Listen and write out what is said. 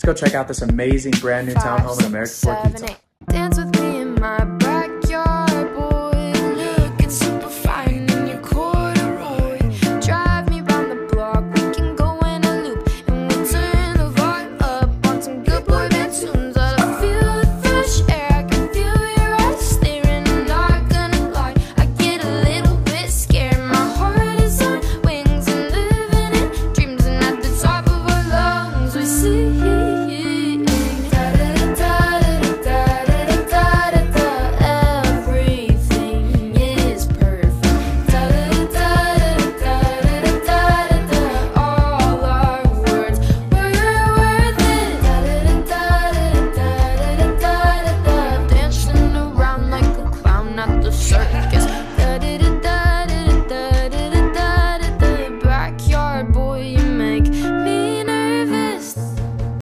go check out this amazing brand new townhome in American Fork, Utah. Dance with me in my